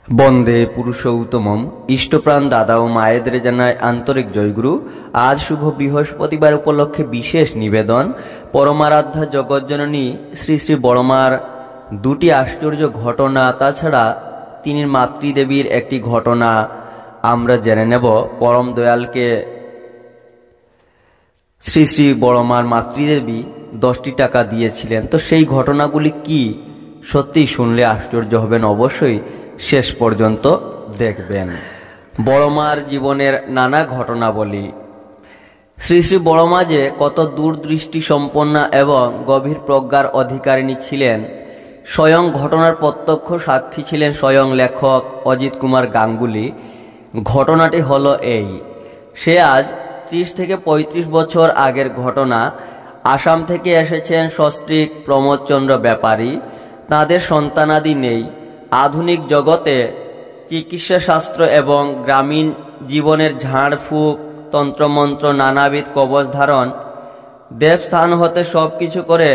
বন্দে পুরুষোত্তমম। ইষ্টপ্রাণ দাদা ও মায়েদের জানায় আন্তরিক জয়গুরু। আজ শুভ বৃহস্পতিবার উপলক্ষে বিশেষ নিবেদন। পরমারাধ্যা জগজ্জননী শ্রী শ্রী বড়মার দুটি আশ্চর্য ঘটনা, তাছাড়া তিনি মাতৃদেবীর একটি ঘটনা আমরা জেনে নেব। পরম দয়ালকে শ্রী শ্রী বড়মার মাতৃদেবী 10টি টাকা দিয়েছিলেন। তো সেই ঘটনাগুলি কি, সত্যিই শুনলে আশ্চর্য হবেন। অবশ্যই শেষ পর্যন্ত দেখবেন। বড়মার জীবনের নানা ঘটনাবলী। শ্রী শ্রী বড়মা যে কত দূরদৃষ্টি সম্পন্না এবং গভীর প্রজ্ঞার অধিকারিণী ছিলেন, স্বয়ং ঘটনার প্রত্যক্ষ সাক্ষী ছিলেন স্বয়ং লেখক অজিত কুমার গাঙ্গুলি। ঘটনাটি হলো এই, সে আজ 30 থেকে 35 বছর আগের ঘটনা। আসাম থেকে এসেছেন সস্ত্রীক প্রমোদচন্দ্র ব্যাপারী। তাদের সন্তানাদি নেই। আধুনিক জগতে চিকিৎসাশাস্ত্র এবং গ্রামীণ জীবনের ঝাড়ফুঁক, তন্ত্রমন্ত্র, নানাবিধ কবচ ধারণ, দেবস্থান হতে সব কিছু করে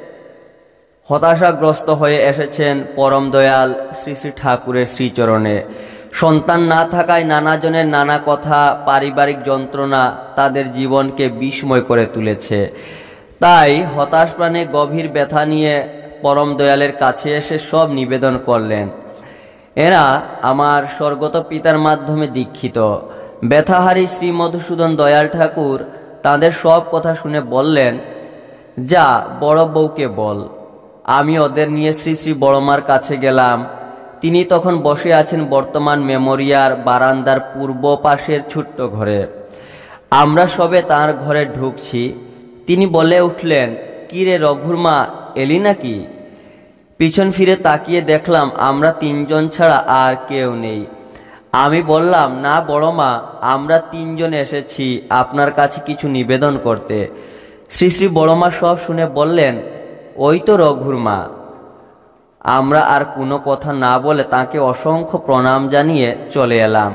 হতাশাগ্রস্ত হয়ে এসেছেন পরম দয়াল শ্রী শ্রী ঠাকুরের শ্রীচরণে। সন্তান না থাকায় নানাজনের নানা কথা, পারিবারিক যন্ত্রণা তাদের জীবনকে বিষময় করে তুলেছে। তাই হতাশ প্রাণে গভীর ব্যথা নিয়ে পরম দয়ালের কাছে এসে সব নিবেদন করলেন। এরা আমার স্বর্গত পিতার মাধ্যমে দীক্ষিত। ব্যথাহারী শ্রী মধুসূদন দয়াল ঠাকুর তাদের সব কথা শুনে বললেন, যা বড় বউকে বল। আমি ওদের নিয়ে শ্রী শ্রী বড়মার কাছে গেলাম। তিনি তখন বসে আছেন বর্তমান মেমোরিয়ার বারান্দার পূর্ব পাশের ছোট্ট ঘরে। আমরা সবে তার ঘরে ঢুকছি। তিনি বলে উঠলেন, কি রে রঘুর মা, এলি নাকি? পিছন ফিরে তাকিয়ে দেখলাম আমরা 3 জন ছাড়া আর কেউ নেই। আমি বললাম, না বড়মা, আমরা 3 জন এসেছি আপনার কাছে কিছু নিবেদন করতে। শ্রী শ্রী বড়মা সব শুনে বললেন, ওই তো রঘুর মা। আমরা আর কোনো কথা না বলে তাকে অসংখ্য প্রণাম জানিয়ে চলে এলাম।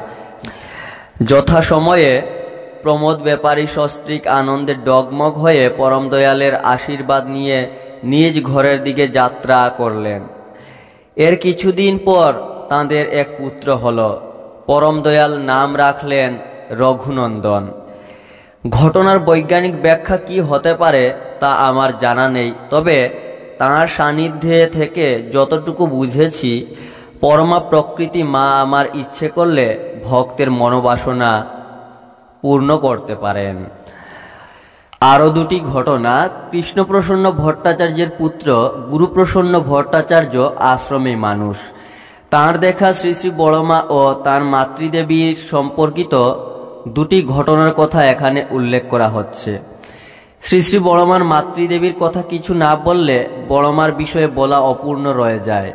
যথাসময়ে প্রমোদ ব্যাপারী সস্ত্রীক আনন্দে ডগমগ হয়ে পরম দয়ালের আশীর্বাদ নিয়ে নিজ ঘরের দিকে যাত্রা করলেন। এর কিছুদিন পর তাঁদের এক পুত্র হল। পরম দয়াল নাম রাখলেন রঘুনন্দন। ঘটনার বৈজ্ঞানিক ব্যাখ্যা কি হতে পারে তা আমার জানা নেই, তবে তাঁর সান্নিধ্যে থেকে যতটুকু বুঝেছি, পরমা প্রকৃতি মা আমার ইচ্ছে করলে ভক্তের মনোবাসনা পূর্ণ করতে পারেন। আরও 2টি ঘটনা। কৃষ্ণপ্রসন্ন ভট্টাচার্যের পুত্র গুরুপ্রসন্ন ভট্টাচার্য আশ্রমে মানুষ। তাঁর দেখা শ্রী শ্রী বড়মা ও তাঁর মাতৃদেবীর সম্পর্কিত 2টি ঘটনার কথা এখানে উল্লেখ করা হচ্ছে। শ্রী শ্রী বড়মার মাতৃদেবীর কথা কিছু না বললে বড়মার বিষয়ে বলা অপূর্ণ রয়ে যায়।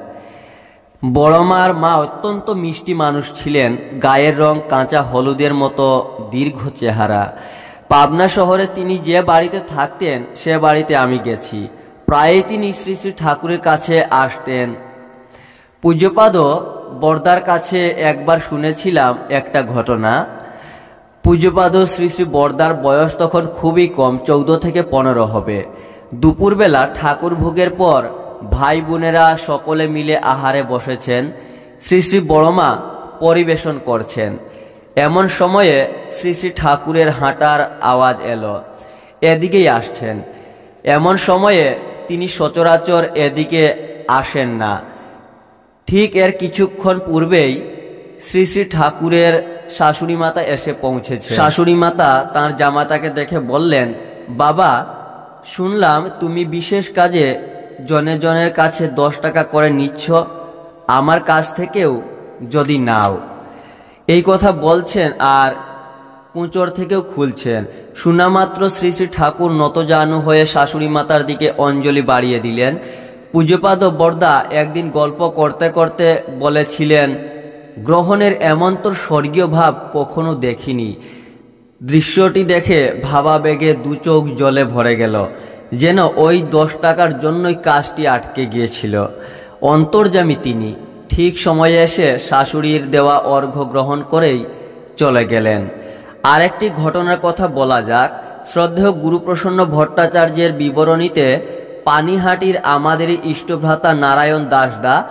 বড়মার মা অত্যন্ত মিষ্টি মানুষ ছিলেন। গায়ের রং কাঁচা হলুদের মতো, দীর্ঘ চেহারা। পাবনা শহরে তিনি যে বাড়িতে থাকতেন সে বাড়িতে আমি গেছি। প্রায়ই তিনি শ্রী শ্রী ঠাকুরের কাছে আসতেন। পূজ্যপাদ বরদার কাছে একবার শুনেছিলাম একটা ঘটনা। পূজ্যপাদ শ্রী শ্রী বরদার বয়স তখন খুবই কম, 14 থেকে 15 হবে। দুপুরবেলা ঠাকুর ভোগের পর ভাই বোনেরা সকলে মিলে আহারে বসেছেন। শ্রী শ্রী বড়মা পরিবেশন করছেন। এমন সময়ে শ্রী শ্রী ঠাকুরের হাঁটার আওয়াজ এলো। এদিকেই আসছেন। এমন সময়ে তিনি সচরাচর এদিকে আসেন না। ঠিক এর কিছুক্ষণ পূর্বেই শ্রী শ্রী ঠাকুরের শাশুড়ি মাতা এসে পৌঁছেছে। শাশুড়ি মাতা তাঁর জামাতাকে দেখে বললেন, বাবা, শুনলাম তুমি বিশেষ কাজে জনের কাছে 10 টাকা করে নিচ্ছ, আমার কাছ থেকেও যদি নাও। এই কথা বলছেন আর কুঁচড় থেকেও খুলছেন। শোনা মাত্র শ্রী শ্রী ঠাকুর নতজানু হয়ে শাশুড়ি মাতার দিকে অঞ্জলি বাড়িয়ে দিলেন। পূজ্যপাদ বরদা একদিন গল্প করতে করতে বলেছিলেন, গ্রহণের এমন তোর স্বর্গীয় ভাব কখনো দেখিনি। দৃশ্যটি দেখে ভাবাবেগে 2 চোখ জলে ভরে গেল, যেন ওই 10 টাকার জন্যই কাজটি আটকে গিয়েছিল। অন্তর্যামী তিনি। ঠিক সময়ে এসে শাশুড়ির দেওয়া অর্ঘ্য গ্রহণ করেই চলে গেলেন। আরেকটি ঘটনার কথা বলা যাক। শ্রদ্ধেয় গুরুপ্রসন্ন ভট্টাচার্যের বিবরণীতে পানিহাটির আমাদেরই ইষ্টভ্রাতা নারায়ণ দাসদা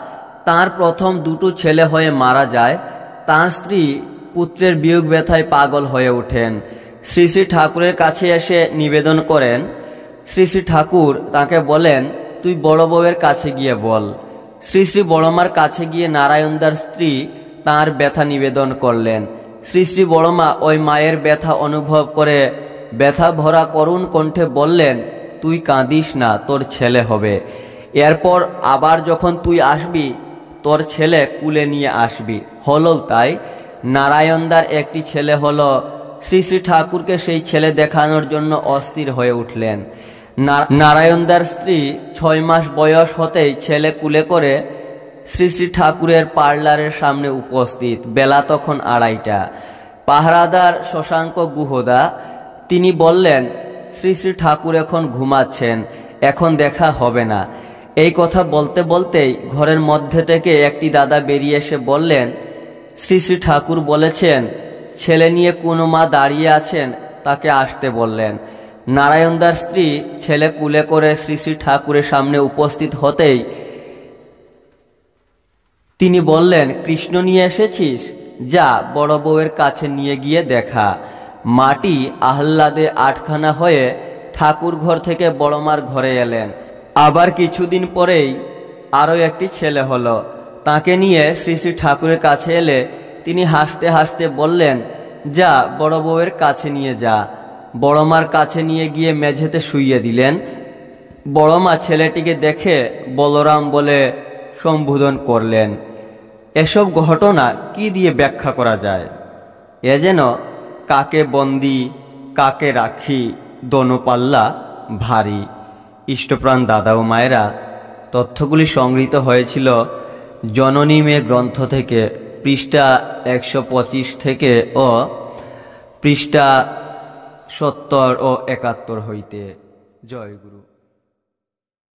তার প্রথম দুটো ছেলে হয়ে মারা যায়। তার স্ত্রী পুত্রের বিয়োগ ব্যথায় পাগল হয়ে ওঠেন। শ্রী শ্রী ঠাকুরের কাছে এসে নিবেদন করেন। শ্রী শ্রী ঠাকুর তাকে বলেন, তুই বড় বউয়ের কাছে গিয়ে বল। শ্রী শ্রী বড়মার কাছে গিয়ে নারায়ণদার স্ত্রী তাঁর ব্যথা নিবেদন করলেন। শ্রী শ্রী বড়মা ওই মায়ের ব্যথা অনুভব করে ব্যথা ভরা করুণ কণ্ঠে বললেন, তুই কাঁদিস না, তোর ছেলে হবে। এরপর আবার যখন তুই আসবি তোর ছেলে কুলে নিয়ে আসবি। হলো তাই, নারায়ণদার একটি ছেলে হলো। শ্রী শ্রী ঠাকুরকে সেই ছেলে দেখানোর জন্য অস্থির হয়ে উঠলেন। নারায়ণদার স্ত্রী 6 মাস বয়স হতেই ছেলে কুলে করে শ্রী শ্রী ঠাকুরের পার্লারের সামনে উপস্থিত। বেলা তখন 2:30। পাহারাদার শশাঙ্ক গুহদা তিনি বললেন, শ্রী শ্রী ঠাকুর এখন ঘুমাচ্ছেন, এখন দেখা হবে না। এই কথা বলতে বলতেই ঘরের মধ্যে থেকে একটি দাদা বেরিয়ে এসে বললেন, শ্রী শ্রী ঠাকুর বলেছেন ছেলে নিয়ে কোনো মা দাঁড়িয়ে আছেন, তাকে আসতে বললেন। নারায়ণদার স্ত্রী ছেলে কুলে করে শ্রী শ্রী ঠাকুরের সামনে উপস্থিত হতেই তিনি বললেন, কৃষ্ণ নিয়ে এসেছিস? যা বড় বউয়ের কাছে নিয়ে গিয়ে দেখা। মাটি আহ্লাদে আটখানা হয়ে ঠাকুর ঘর থেকে বড়মার ঘরে এলেন। আবার কিছুদিন পরেই আরও একটি ছেলে হলো। তাকে নিয়ে শ্রী শ্রী ঠাকুরের কাছে এলে তিনি হাসতে হাসতে বললেন, যা বড় বউয়ের কাছে নিয়ে যা। বড়মার কাছে নিয়ে গিয়ে মেঝেতে শুইয়ে দিলেন। বড়মা ছেলেটিকে দেখে বলরাম বলে সম্বোধন করলেন। এসব ঘটনা কি দিয়ে ব্যাখ্যা করা যায়? এ যেন কাকে বন্দি কাকে রাখি, দোনোপাল্লা ভারী। ইষ্টপ্রাণ দাদা ও মায়েরা, তথ্যগুলি সংগৃহীত হয়েছিল জননী মেয়ে গ্রন্থ থেকে, পৃষ্ঠা 125 থেকে ও পৃষ্ঠা 70 ও 71 হইতে। জয় গুরু।